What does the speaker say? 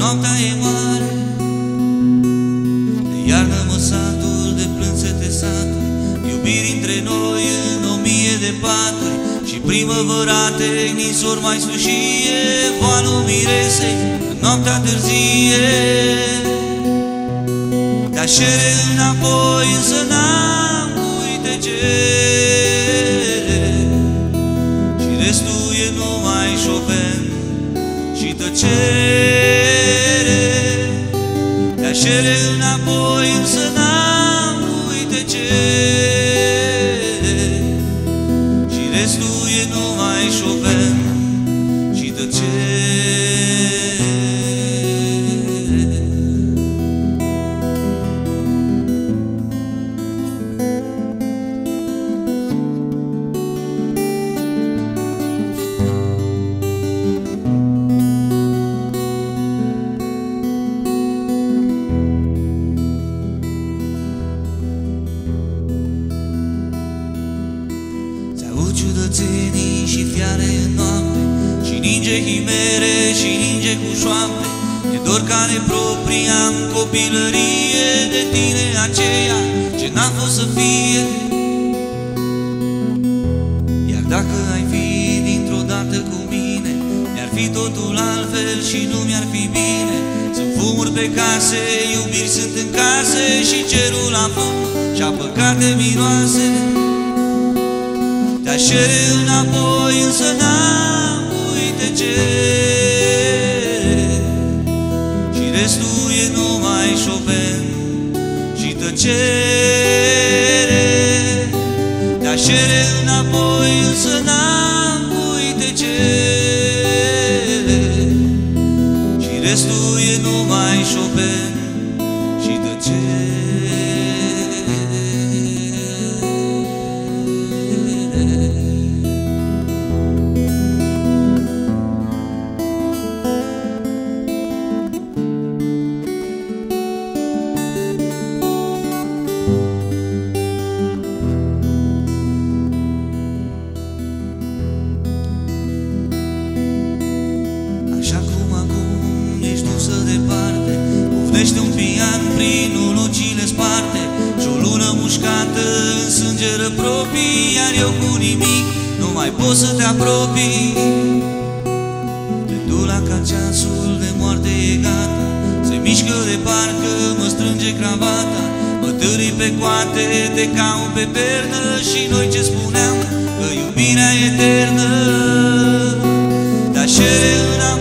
noaptea e mare, de iarnă mă satur, de plânsete saturi, iubiri între noi în 1000 de paturi, și primăvărate, nisori mai sfâșie, valul miresei în noaptea târzie. Te-aș cere înapoi, însă n-am cui te cere, și restul e numai Chopin și tăcere. Te-aș cere înapoi, însă n-am cui te cere, și restul e numai Chopin și tăcere. Ciudățenii și fiare în noapte, și ninge chimere și ninge cu șoapte. E dor care proprii am copilărie de tine aceea ce n-a fost să fie. Iar dacă ai fi dintr-o dată cu mine, mi-ar fi totul altfel și nu mi-ar fi bine. Sunt fumuri pe case, iubiri sunt în case, și cerul la fum și-a păcate miroase. Te-aș cere înapoi, însă n-am cui te cere, și restul e numai Chopin și tăcere. Te-aș cere înapoi, însă n-am cui te cere, și restul e numai Chopin și tăcere. Uvnește un pian prin ulucile sparte și o lună mușcată în sângere proprii, iar eu cu nimic nu mai pot să te apropii. Pendula ca ceasul de moarte e gata, se mișcă de parcă mă strânge cravata. Mă târii pe coate, te caut pe pernă, și noi ce spuneam că iubirea e eternă. Te-aș cere înapoi,